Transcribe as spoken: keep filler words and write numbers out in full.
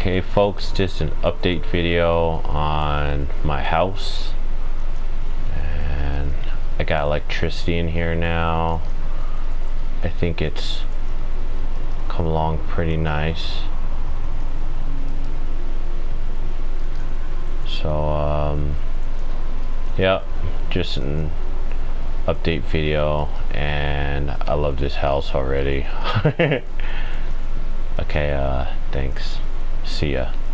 Okay folks, just an update video on my house, and I got electricity in here now. I think it's come along pretty nice. So um yeah, just an update video, and I love this house already. Okay, uh thanks. See ya.